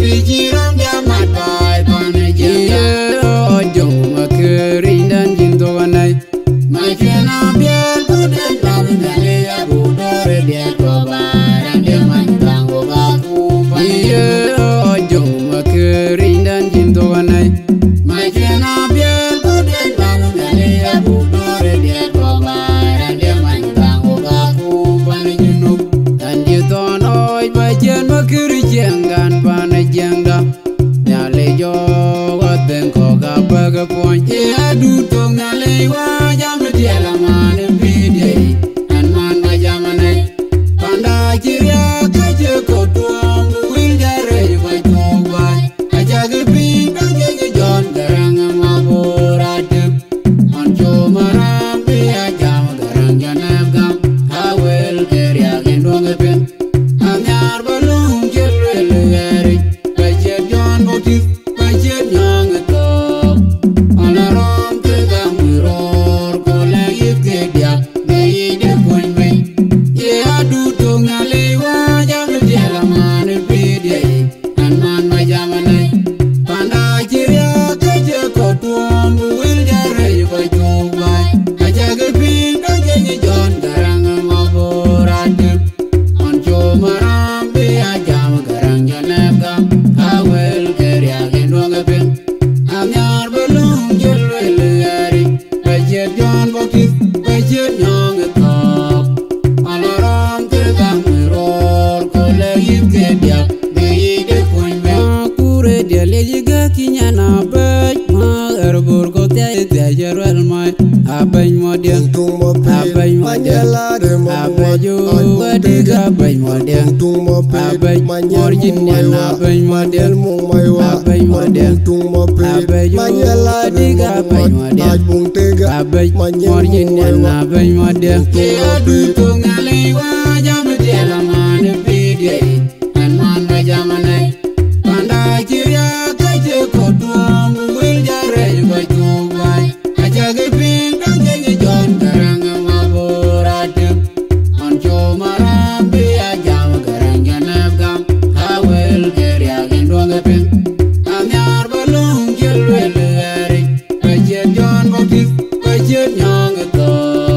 Pijiram jamat pai pane jengga Jong makering dan jinto wanai Machena biar budan tamu gale ya budore dia kobaran dia mantang gogaku pane Jong makering dan jinto wanai Machena biar budan tamu gale ya budore dia kobaran dia mantang gogaku pane junub Dan jiton oi bajen makeri jenggan pane jengga Nyale jo waten koga baga ponje Adu tong gale wa jam dia lamane pidei Anman ma jamanai Panda jiria kaje kotuam wil jare vai tobai Ajaga pin kaje jon garang maborade Onjo marambe ajam garang janab gam Awel keria gendong pen Amyar balung jelwel gari Bajet jon motif bajet nyong tok Alarom tegam wiror kolagit kedia Gayi de poin bay Ye adu tong alewa jam jela mane pidei Anman ma jamanai Panda jiria kaje kotuam wil jare vai tobai Ajaga pin kaje jon garang maborade Onjo marambe ajam garang janab gam Awel keria gendong pen Amyar belum jelwel gari Bajet jon botis bajet nyong tok Alaram tegam wiror kolagit kedia Gayi de poin bay Kure dia lejiga kinyana bej ma erbur ko tia tia jarwal mai abay model abay model abay jo wadiga abay model abay origin yana abay model abay model abay jo wadiga abay model abay origin yana abay model Ye adu tong alewa jam jela mane pidei Anman ma jamanai Panda jiria kaje kotuam wil jare vai tobai Ajaga pin kaje jon garang maborade Onjo marambe ajam garang janab gam Awel keria gendong pen Amyar balung jelwel gari Bajet jon botis bajet nyong tok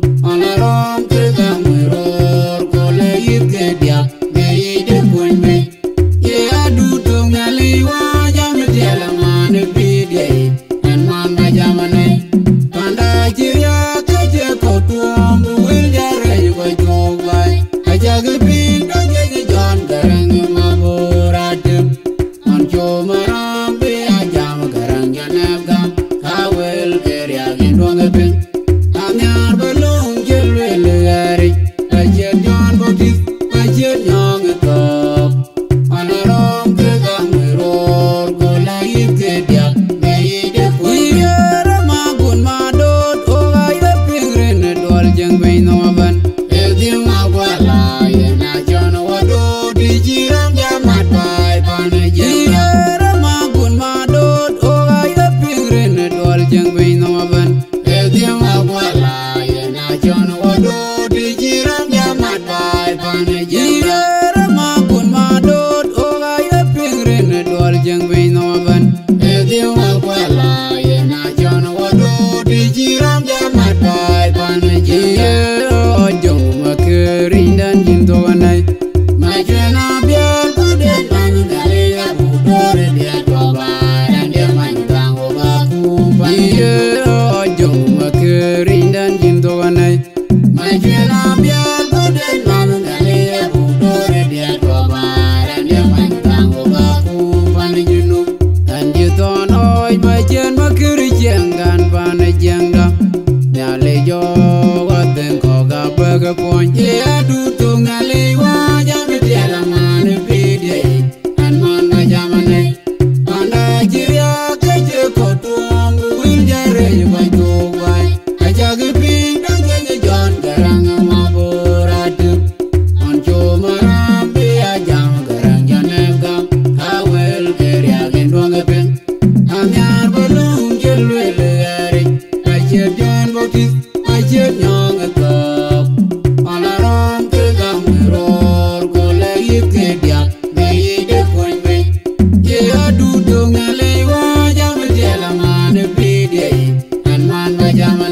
Alaram tegam wiror kolagit kedia Gayi de poin bay Ye adu tong alewa jam jela mane pidei Anman ma jamanai Panda jiria kaje kotuam wil jare vai tobai Ajaga pin kaje jon garang maborade Onjo marambe ajam garang janab gam Awel keria gendong pen Amyar balung jelwel gari Bajet jon botis bajet nyong tok Alaram tegam wiror kolagit kedia Gayi de poin bay Iyara magun madot oga ila pingren dol jeng bay noban Eldi magwala yena jon wado Dijiram jamat pai pane jengga Iyara magun madot oga ila pingren dol jeng bay noban Eldi magwala yena jon wado Dijiram jamat pai pane jengga Iyara magun madot oga ila pingren dol jeng bay noban Eldi magwala yena jon wado Dijiram jamat pai pane jengga Jong makering dan jinto wanai Machena biar budan tamu gale ya budore dia kobaran dia mantang gogaku pane Jong makering dan jinto wanai Machena biar budan tamu gale ya budore dia kobaran dia mantang gogaku pane junub Dan jiton oi bajen makeri jenggan pane jengga Nyale jo waten koga baga ponje Ye adu tong alewa jam dia lamane pidei Anman ma jamanai Panda jiria kaje kotuam wil jare vai tobai Ajaga pin kaje jon garang maborade Onjo marambe ajam garang janab gam Awel keria gendong pen Amyar balung jelwel gari Bajet jon botis bajet nyong tok Alaram tegam wiror kolagit kedia Gayi de poin bay jama